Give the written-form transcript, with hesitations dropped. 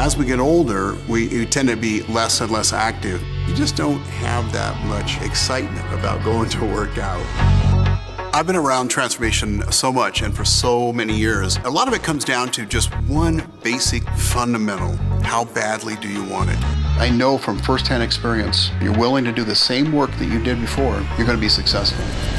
As we get older, we tend to be less and less active. You just don't have that much excitement about going to work out. I've been around transformation so much and for so many years. A lot of it comes down to just one basic fundamental. How badly do you want it? I know from firsthand experience, you're willing to do the same work that you did before, you're going to be successful.